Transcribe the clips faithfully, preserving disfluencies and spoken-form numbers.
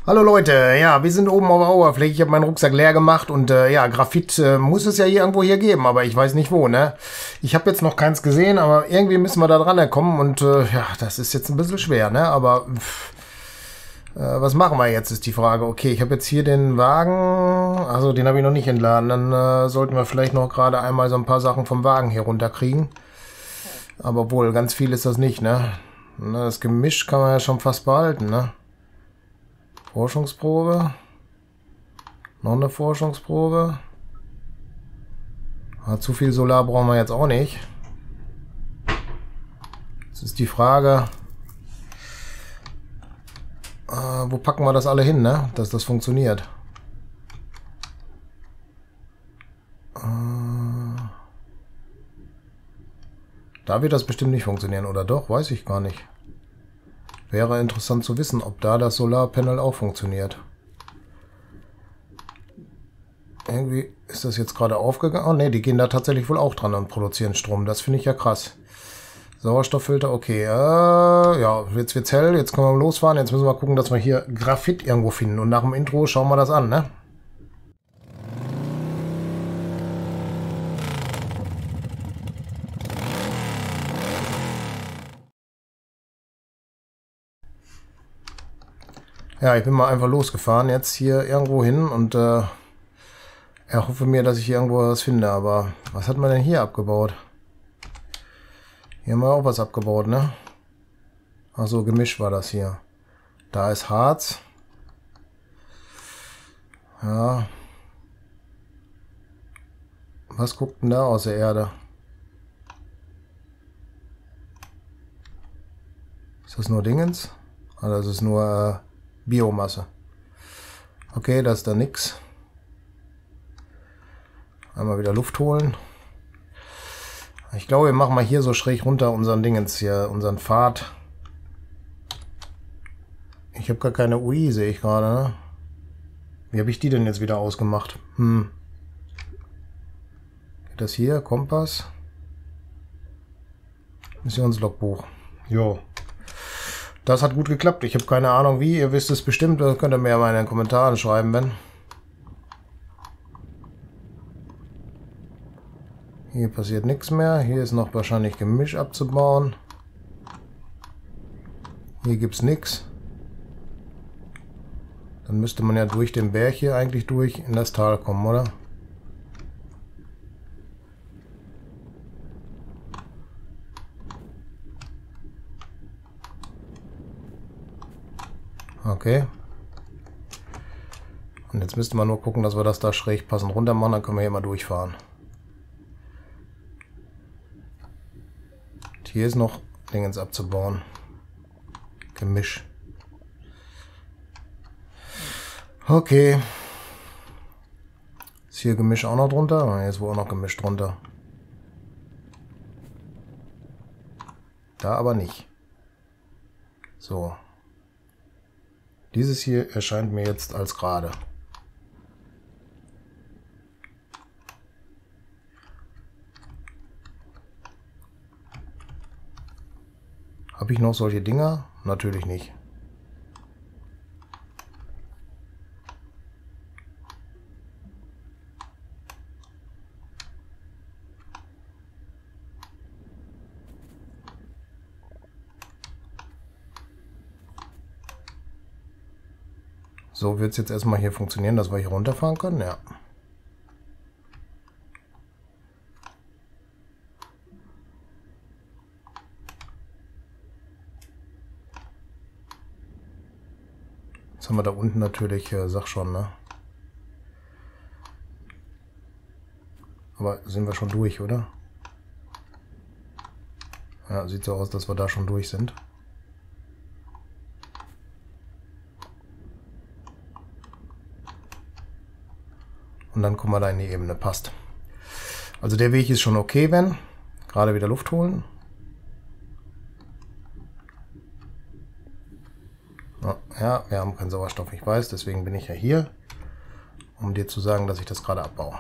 Hallo Leute, ja, wir sind oben auf der Oberfläche. Ich habe meinen Rucksack leer gemacht und äh, ja, Graphit äh, muss es ja hier irgendwo hier geben, aber ich weiß nicht wo, ne? Ich habe jetzt noch keins gesehen, aber irgendwie müssen wir da dran kommen und äh, ja, das ist jetzt ein bisschen schwer, ne? Aber pff, äh, was machen wir jetzt, ist die Frage. Okay, ich habe jetzt hier den Wagen, also den habe ich noch nicht entladen. Dann äh, sollten wir vielleicht noch gerade einmal so ein paar Sachen vom Wagen hier runterkriegen. Aber wohl, ganz viel ist das nicht, ne? Das Gemisch kann man ja schon fast behalten, ne? Forschungsprobe. Noch eine Forschungsprobe. Ja, zu viel Solar brauchen wir jetzt auch nicht. Jetzt ist die Frage, äh, wo packen wir das alle hin, ne? Dass das funktioniert. Äh, da wird das bestimmt nicht funktionieren, oder doch? Weiß ich gar nicht. Wäre interessant zu wissen, ob da das Solarpanel auch funktioniert. Irgendwie ist das jetzt gerade aufgegangen. Oh ne, die gehen da tatsächlich wohl auch dran und produzieren Strom. Das finde ich ja krass. Sauerstofffilter, okay. Äh, ja, jetzt wird's hell. Jetzt können wir losfahren. Jetzt müssen wir gucken, dass wir hier Graphit irgendwo finden. Und nach dem Intro schauen wir das an, ne? Ja, ich bin mal einfach losgefahren. Jetzt hier irgendwo hin und äh, erhoffe mir, dass ich hier irgendwo was finde. Aber was hat man denn hier abgebaut? Hier haben wir auch was abgebaut, ne? Achso, Gemisch war das hier. Da ist Harz. Ja. Was guckt denn da aus der Erde? Ist das nur Dingens? Ah, das ist nur äh, Biomasse. Okay, das ist da nix. Einmal wieder Luft holen. Ich glaube, wir machen mal hier so schräg runter unseren Dingens hier, unseren Pfad. Ich habe gar keine U I, sehe ich gerade, ne? Wie habe ich die denn jetzt wieder ausgemacht? Hm. Geht das hier? Kompass? Missionslogbuch. Jo. Das hat gut geklappt. Ich habe keine Ahnung wie. Ihr wisst es bestimmt. Das könnt ihr mir ja mal in den Kommentaren schreiben, wenn. Hier passiert nichts mehr. Hier ist noch wahrscheinlich Gemisch abzubauen. Hier gibt es nichts. Dann müsste man ja durch den Berg hier eigentlich durch in das Tal kommen, oder? Okay. Und jetzt müsste man nur gucken, dass wir das da schräg passend runter machen. Dann können wir hier mal durchfahren. Und hier ist noch Dingens abzubauen. Gemisch. Okay. Ist hier Gemisch auch noch drunter? Hier ist wohl auch noch Gemisch drunter. Da aber nicht. So. Dieses hier erscheint mir jetzt als gerade. Habe ich noch solche Dinger? Natürlich nicht. So wird es jetzt erstmal hier funktionieren, dass wir hier runterfahren können, ja. Jetzt haben wir da unten natürlich, äh, sag schon, ne? Aber sind wir schon durch, oder? Ja, sieht so aus, dass wir da schon durch sind. Und dann kommen wir da in die Ebene, passt. Also der Weg ist schon okay, wenn. Gerade wieder Luft holen. Ja, wir haben keinen Sauerstoff, ich weiß, deswegen bin ich ja hier, um dir zu sagen, dass ich das gerade abbaue.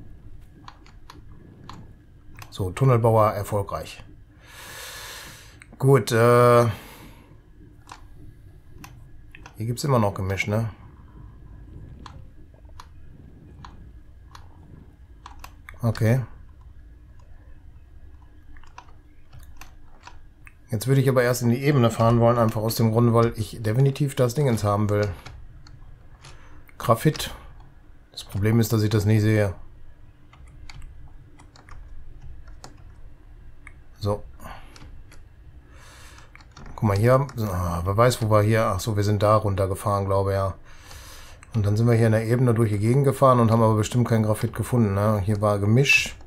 So, Tunnelbauer erfolgreich. Gut, äh... hier gibt es immer noch Gemisch, ne? Okay. Jetzt würde ich aber erst in die Ebene fahren wollen, einfach aus dem Grund, weil ich definitiv das Dingens haben will. Graphit. Das Problem ist, dass ich das nie sehe. So. Guck mal hier. So, wer weiß, wo wir hier... Ach so, wir sind da runtergefahren, glaube ich, ja. Und dann sind wir hier in der Ebene durch die Gegend gefahren und haben aber bestimmt kein Graphit gefunden. Ne? Hier war Gemisch.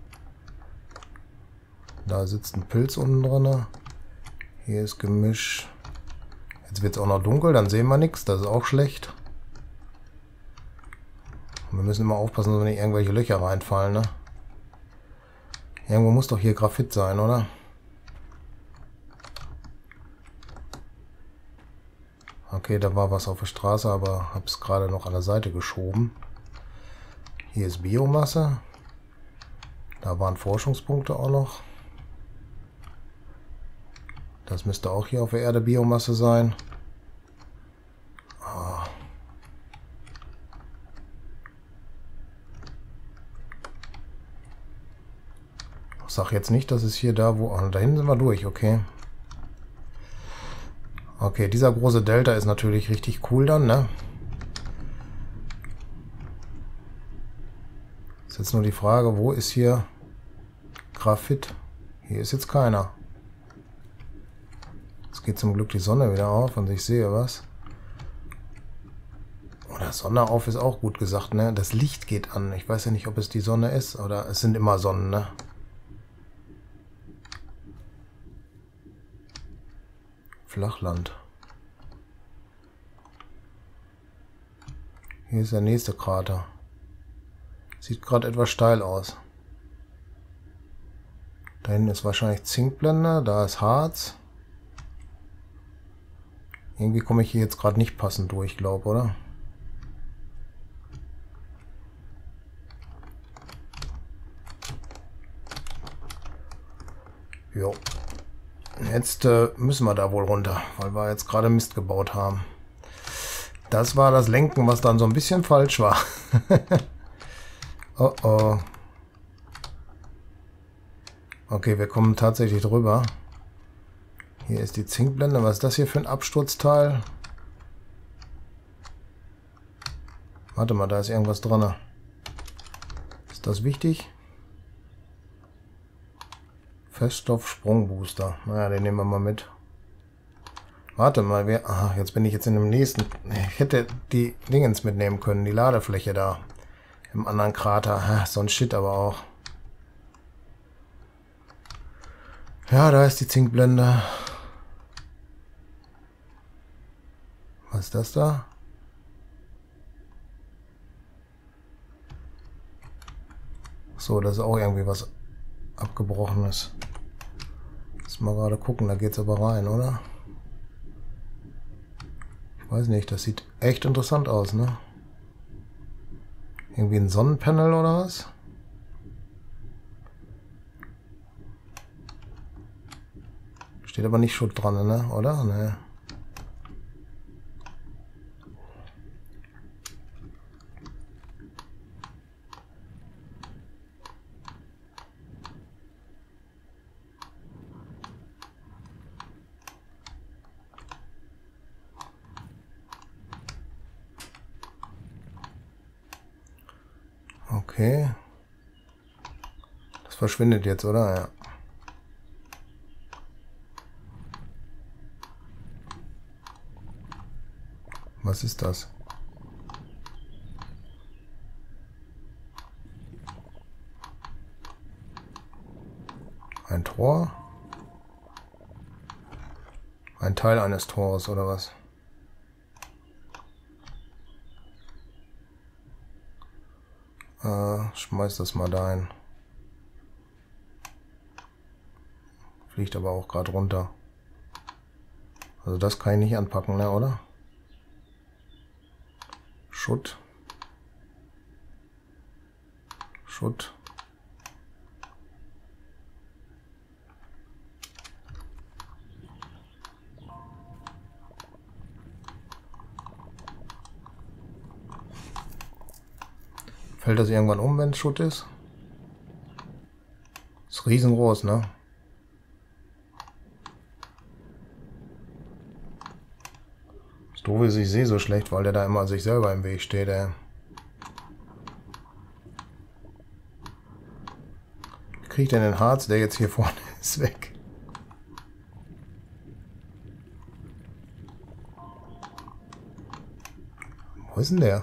Da sitzt ein Pilz unten drin. Hier ist Gemisch. Jetzt wird es auch noch dunkel, dann sehen wir nichts. Das ist auch schlecht. Wir müssen immer aufpassen, dass wir nicht irgendwelche Löcher reinfallen. Ne? Irgendwo muss doch hier Graphit sein, oder? Okay, da war was auf der Straße, aber habe es gerade noch an der Seite geschoben. Hier ist Biomasse. Da waren Forschungspunkte auch noch. Das müsste auch hier auf der Erde Biomasse sein. Oh. Ich sag jetzt nicht, dass es hier da, wo... Oh, da hinten sind wir durch, okay. Okay, dieser große Delta ist natürlich richtig cool dann, ne? Ist jetzt nur die Frage, wo ist hier Graphit? Hier ist jetzt keiner. Jetzt geht zum Glück die Sonne wieder auf und ich sehe was. Oder Sonne auf ist auch gut gesagt, ne? Das Licht geht an. Ich weiß ja nicht, ob es die Sonne ist oder es sind immer Sonnen, ne? Flachland. Hier ist der nächste Krater. Sieht gerade etwas steil aus. Da hinten ist wahrscheinlich Zinkblende, da ist Harz. Irgendwie komme ich hier jetzt gerade nicht passend durch, glaube, oder? Jo. Jetzt äh, müssen wir da wohl runter, weil wir jetzt gerade Mist gebaut haben. Das war das Lenken, was dann so ein bisschen falsch war. Oh oh. Okay, wir kommen tatsächlich drüber. Hier ist die Zinkblende. Was ist das hier für ein Absturzteil? Warte mal, da ist irgendwas dran. Ist das wichtig? Feststoff-Sprungbooster. Naja, den nehmen wir mal mit. Warte mal, wer... Aha, jetzt bin ich jetzt in dem nächsten... Ich hätte die Dingens mitnehmen können, die Ladefläche da. Im anderen Krater. Ah, so ein Shit aber auch. Ja, da ist die Zinkblende. Was ist das da? So, das ist auch irgendwie was Abgebrochenes. Lass mal gerade gucken, da geht's aber rein, oder? Ich weiß nicht, das sieht echt interessant aus, ne? Irgendwie ein Sonnenpanel oder was? Steht aber nicht Schutt dran, ne? Oder? Ne. Okay. Das verschwindet jetzt, oder? Ja. Was ist das? Ein Tor? Ein Teil eines Tors, oder was? Äh, schmeiß das mal dahin. Fliegt aber auch gerade runter. Also das kann ich nicht anpacken, ne, oder? Schutt. Schutt. Fällt das irgendwann um, wenn es Schutt ist? Ist riesengroß, ne? Das Doofe ist, ich sehe so schlecht, weil der da immer sich selber im Weg steht, ey. Wie kriege ich denn den Harz, der jetzt hier vorne ist, weg? Wo ist denn der?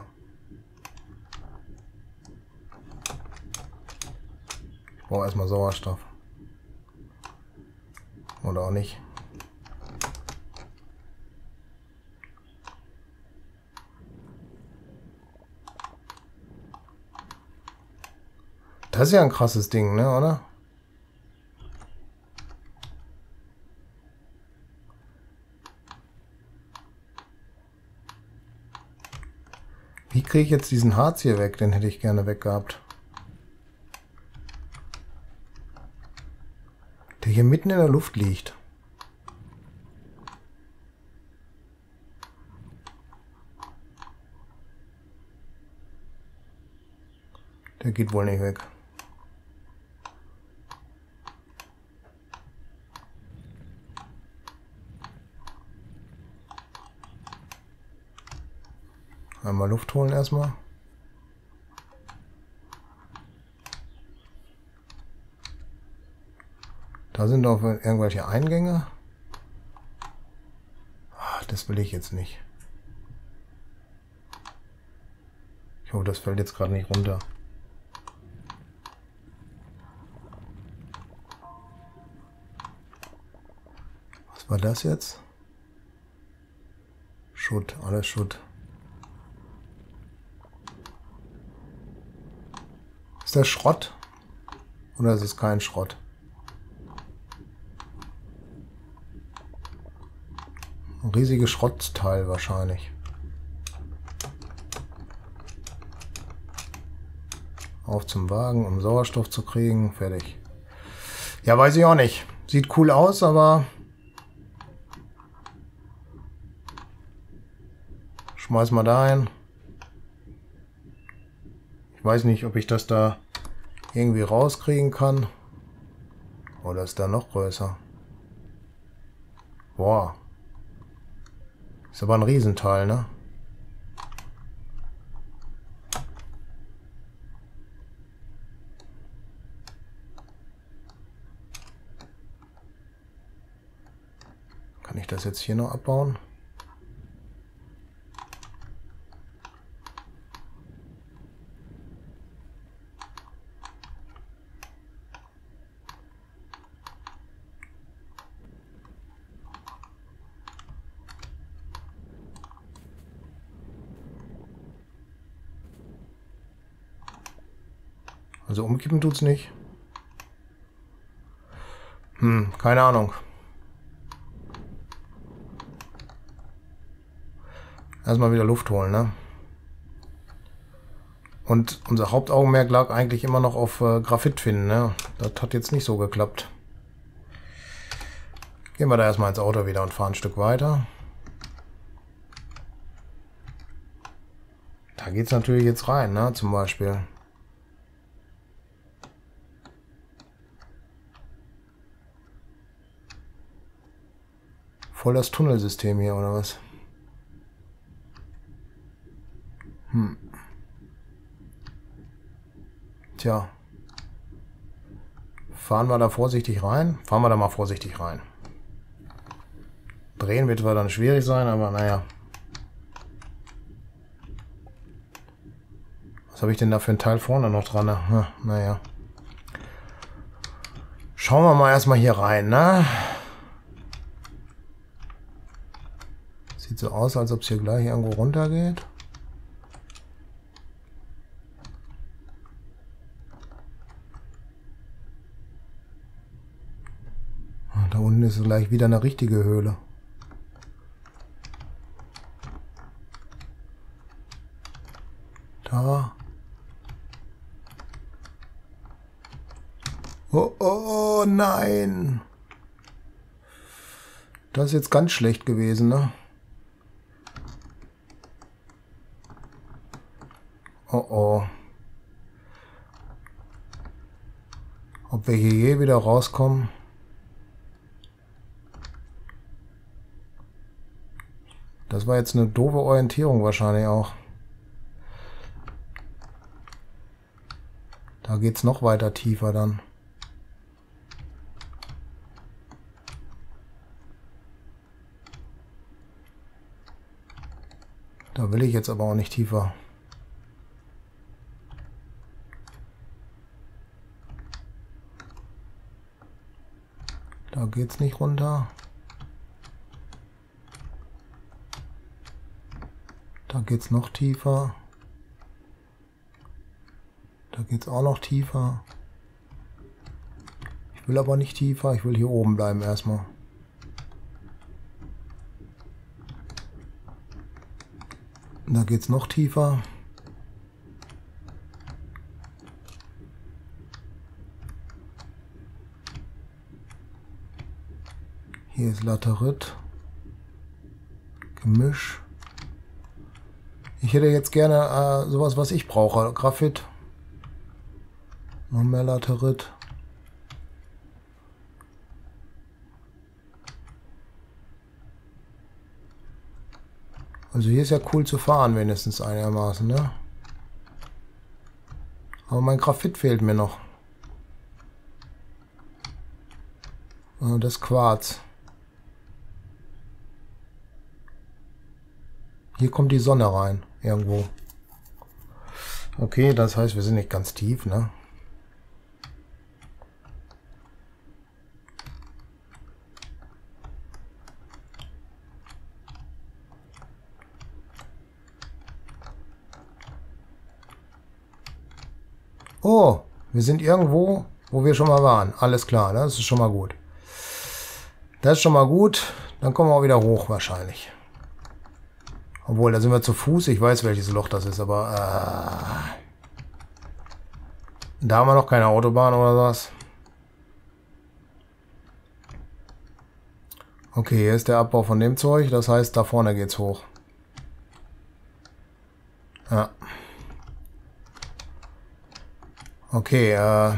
Ich brauche erstmal Sauerstoff. Oder auch nicht. Das ist ja ein krasses Ding, ne, oder? Wie kriege ich jetzt diesen Harz hier weg? Den hätte ich gerne weg gehabt. Der hier mitten in der Luft liegt. Der geht wohl nicht weg. Einmal Luft holen erstmal. Da sind auch irgendwelche Eingänge. Ach, das will ich jetzt nicht. Ich hoffe, das fällt jetzt gerade nicht runter. Was war das jetzt? Schutt, alles Schutt. Ist das Schrott? Oder ist es kein Schrott? Ein riesiges Schrottteil wahrscheinlich. Auf zum Wagen, um Sauerstoff zu kriegen. Fertig. Ja, weiß ich auch nicht. Sieht cool aus, aber... Schmeiß mal da ein. Ich weiß nicht, ob ich das da irgendwie rauskriegen kann. Oder ist da noch größer? Boah. Ist aber ein Riesenteil, ne? Kann ich das jetzt hier noch abbauen? Also umkippen tut's nicht. Hm, keine Ahnung. Erstmal wieder Luft holen, ne? Und unser Hauptaugenmerk lag eigentlich immer noch auf äh, Graphit finden, ne? Das hat jetzt nicht so geklappt. Gehen wir da erstmal ins Auto wieder und fahren ein Stück weiter. Da geht's natürlich jetzt rein, ne? Zum Beispiel. Voll das Tunnelsystem hier, oder was? Hm. Tja. Fahren wir da vorsichtig rein? Fahren wir da mal vorsichtig rein. Drehen wird zwar dann schwierig sein, aber naja. Was habe ich denn da für ein Teil vorne noch dran? Na, naja. Schauen wir mal erstmal hier rein, ne? Sieht so aus, als ob es hier gleich irgendwo runter geht. Da unten ist gleich wieder eine richtige Höhle. Da. Oh, oh, nein. Das ist jetzt ganz schlecht gewesen, ne? Oh, oh. ich hier wieder rauskomme. Das war jetzt eine doofe Orientierung wahrscheinlich auch. Da geht es noch weiter tiefer dann. Da will ich jetzt aber auch nicht tiefer. Da geht's nicht runter. Da geht's noch tiefer. Da geht's auch noch tiefer. Ich will aber nicht tiefer, ich will hier oben bleiben erstmal. Da geht's noch tiefer. Hier ist Laterit. Gemisch. Ich hätte jetzt gerne äh, sowas, was ich brauche. Graphit. Noch mehr Laterit. Also hier ist ja cool zu fahren, wenigstens einigermaßen, ne? Aber mein Graphit fehlt mir noch. Und das Quarz. Hier kommt die Sonne rein, irgendwo. Okay, das heißt, wir sind nicht ganz tief, ne? Oh, wir sind irgendwo, wo wir schon mal waren. Alles klar, das ist schon mal gut. Das ist schon mal gut. Dann kommen wir auch wieder hoch wahrscheinlich. Obwohl, da sind wir zu Fuß. Ich weiß, welches Loch das ist, aber... Äh, da haben wir noch keine Autobahn oder was. Okay, hier ist der Abbau von dem Zeug. Das heißt, da vorne geht's hoch. Ja. Okay, äh...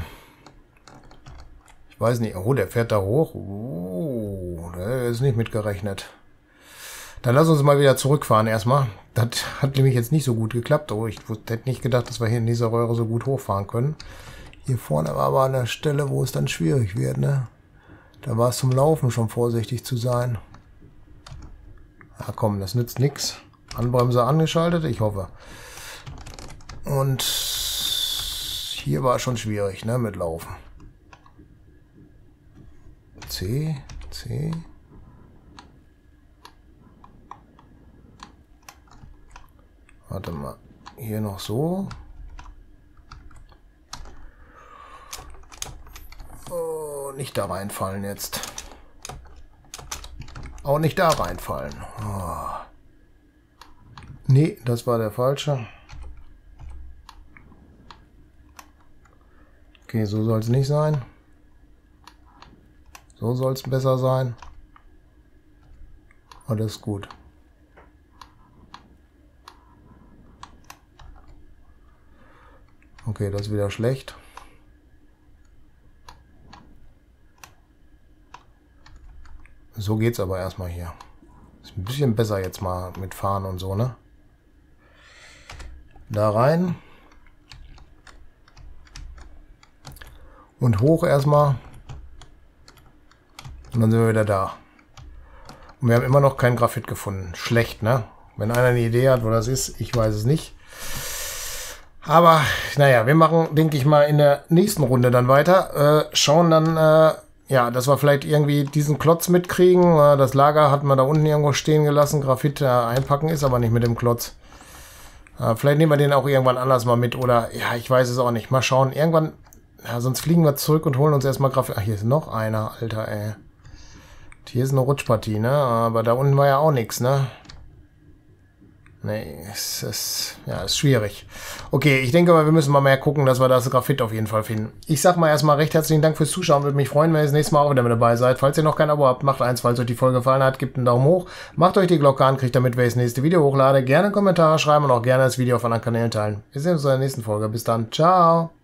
ich weiß nicht. Oh, der fährt da hoch. Oh, der ist nicht mitgerechnet. Dann lass uns mal wieder zurückfahren erstmal. Das hat nämlich jetzt nicht so gut geklappt. Oh, ich hätte nicht gedacht, dass wir hier in dieser Röhre so gut hochfahren können. Hier vorne war aber eine Stelle, wo es dann schwierig wird, ne? Da war es zum Laufen schon vorsichtig zu sein. Ja komm, das nützt nichts. Handbremse angeschaltet, ich hoffe. Und hier war es schon schwierig, ne, mit Laufen. C, C... Warte mal, hier noch so. Oh, nicht da reinfallen jetzt. Auch nicht da reinfallen. Oh. Nee, das war der falsche. Okay, so soll es nicht sein. So soll es besser sein. Alles gut. Okay, das ist wieder schlecht. So geht's aber erstmal hier. Ist ein bisschen besser jetzt mal mit Fahren und so, ne? Da rein. Und hoch erstmal. Und dann sind wir wieder da. Und wir haben immer noch kein Graphit gefunden. Schlecht, ne? Wenn einer eine Idee hat, wo das ist, ich weiß es nicht. Aber, naja, wir machen, denke ich mal, in der nächsten Runde dann weiter. Äh, schauen dann, äh, ja, dass wir vielleicht irgendwie diesen Klotz mitkriegen. Äh, das Lager hat man da unten irgendwo stehen gelassen. Graphit äh, einpacken ist aber nicht mit dem Klotz. Äh, vielleicht nehmen wir den auch irgendwann anders mal mit. Oder, ja, ich weiß es auch nicht. Mal schauen. Irgendwann, ja, sonst fliegen wir zurück und holen uns erstmal Graphit. Ach, hier ist noch einer, Alter, ey. Hier ist eine Rutschpartie, ne? Aber da unten war ja auch nichts, ne? Nee, es ist, ja, ist schwierig. Okay, ich denke mal, wir müssen mal mehr gucken, dass wir das Graphit auf jeden Fall finden. Ich sag mal erstmal recht herzlichen Dank fürs Zuschauen. Würde mich freuen, wenn ihr das nächste Mal auch wieder mit dabei seid. Falls ihr noch kein Abo habt, macht eins. Falls euch die Folge gefallen hat, gebt einen Daumen hoch. Macht euch die Glocke an, kriegt damit, wenn ich das nächste Video hochlade. Gerne Kommentare schreiben und auch gerne das Video auf anderen Kanälen teilen. Wir sehen uns in der nächsten Folge. Bis dann. Ciao.